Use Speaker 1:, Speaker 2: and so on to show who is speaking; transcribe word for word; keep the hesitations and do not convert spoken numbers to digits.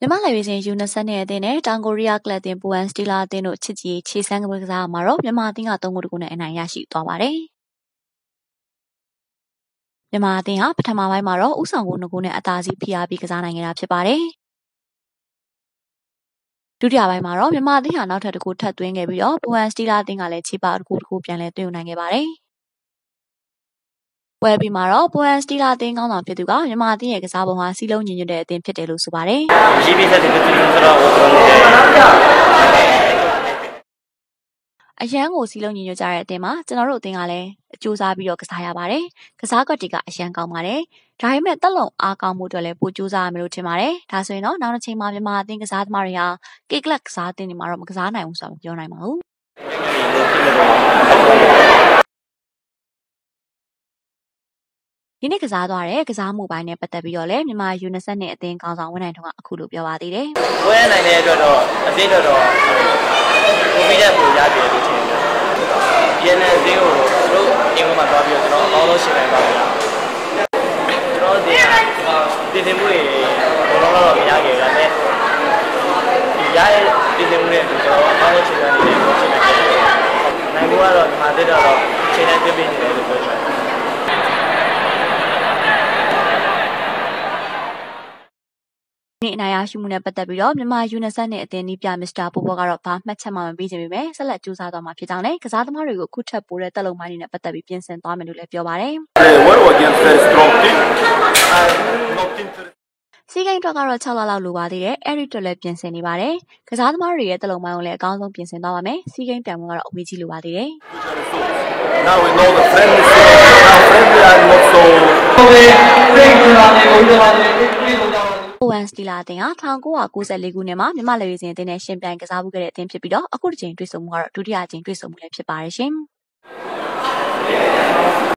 Speaker 1: မြန်မာလေရင်ယူနဆက်နဲ့အသင်းနဲ့တောင်ကိုရီးယားကလပ်တင်ပူန်စတီလာအသင်းတို့ချစ်ကြည်ခြေစမ်းကပွဲကစားမှာတော့မြန်မာအသင်းကသုံးဂိုးတကူနဲ့အနိုင်ရရှိသွားပါတယ်။မြန်မာအသင်းဟာပထမပိုင်းမှာတော့ဥဆောင်ဂိုးနှစ်ဂိုးနဲ့အသာစီးဖိအားပြီးကစားနိုင်ခဲ့တာဖြစ်ပါတယ်။ဒုတိယပိုင်းမှာတော့မြန်မာအသင်းဟာနောက်ထပ်တစ်ခုထပ်သွင်းခဲ့ပြီးတော့ပူန်စတီလာအသင်းကလည်းခြေပါတစ်ခုတစ်ခုပြန်လည်သွင်းယူနိုင်ခဲ့ပါတယ်။ပွဲပြီးမှာတော့ပူန်စတီလာအသင်းကောင်းဆောင်ဖြစ်သူကမြန်မာအသင်းရဲ့ကစားပုံဟာစီးလုံးညီညွတ်တဲ့အသင်းဖြစ်တယ်လို့ဆိုပါတယ်။ရှိပြီးတဲ့ဒီလိုဆိုတော့အရန်ကိုစီးလုံးညီညွတ်ကြတဲ့အသင်းမှာကျွန်တော်တို့အသင်းကလည်းအကျိုးစားပြီးတော့ကစားရပါတယ်။ကစားကွက်တွေကအရန်ကောင်းပါတယ်။ဒါပေမဲ့တက်လုံအားကောင်းမှုအတွက်လည်းပိုကြိုးစားရမယ်လို့ထင်ပါတယ်။ဒါဆိုရင်တော့နောက်တစ်ချိန်မှာမြန်မာအသင်းကစားသမားတွေဟာကေကလပ်ကစားအသင်းတွေမှာတော့မကစားနိုင်ဘူးဆိုတာမပြောနိုင်ပါဘူး။ဒီနေ့ကစားသွားတဲ့ကစားမှုပိုင်းနဲ့ပတ်သက်ပြီးတော့လည်းမြန်မာယူနဆက်နဲ့အသင်းကောင်ဆောင်ဝန်နိုင်ထွန်းကအခုလိုပြောပါသေးတယ်
Speaker 2: ။ပွဲနိုင်တဲ့အတွက်တော့အသင်းတော်တော်ကိုဗစ်ရဲ့ပူရပြည့်လို့ထင်တယ်။ဒီနေ့အသင်းကိုတို့အင်္ဂလိပ်မှာသွားပြီးတော့ကျွန်တော်အကောင်းဆုံးရှင်းနိုင်ပါမယ်။ကျွန်တော်ဒီပြည်သူမှုတွေဘောလုံးတော့မရခဲ့ဒါပေမဲ့ဒီရရဲ့ပြည်သူမှုတွေကျွန်တော်အကောင်းဆုံးရှင်းနိုင်တယ်လို့ရှင်းနိုင်တယ်။နိုင်ဖို့ကတော့ဒီမှာတက်တော့ရှင်းနိုင်ပြပြနေတယ်လို့ပြောချင်တယ်။
Speaker 1: နေ့အနိုင်ရရှိမှုနဲ့ပတ်သက်ပြီးတော့မြန်မာယူနဆက်နဲ့အသင်းနီးပြမစ္စတာပိုးဘောကတော့ဘာမှတ်ချက်မှမပေးချင်ပေမဲ့ဆက်လက်ကြိုးစားသွားမှာဖြစ်ကြောင်းနဲ့ကစားသမားတွေကိုခုထပ်ပိုးတဲ့တက်လုံပိုင်းတွေနဲ့ပတ်သက်ပြီးပြင်ဆင်သွားမယ်လို့လည်းပြောပါတယ်စီးကိန်းတော့ကတော့၆လလောက်လိုပါသေးတယ်အဲ့ဒီတော့လည်းပြင်ဆင်နေပါတယ်ကစားသမားတွေရဲ့တက်လုံပိုင်းကိုလည်းအကောင်းဆုံးပြင်ဆင်သွားပါမယ်စီးကိန်းပြန်မှုကတော့အဝေးကြီးလိုပါသေးတယ်
Speaker 3: Now we know the friendly now friendly are not so
Speaker 1: ဟုတ်ကဲ့ဖိတ်ခေါ်ပါတယ်ဘုရားပါတယ်ပြေးလို့တော့ပူန်စတီလာအသင်းဟာ၁၉၉၄ခုနှစ်မှာမြန်မာလေရင်အသင်းနဲ့ရှင်ပြိုင်ကစားမှုခဲ့တဲ့အသင်းဖြစ်ပြီးတော့အခုတစ်ချိန်တွေ့ဆုံမှုကတော့ဒုတိယအကြိမ်တွေ့ဆုံမှုလည်းဖြစ်ပါတယ်ရှင်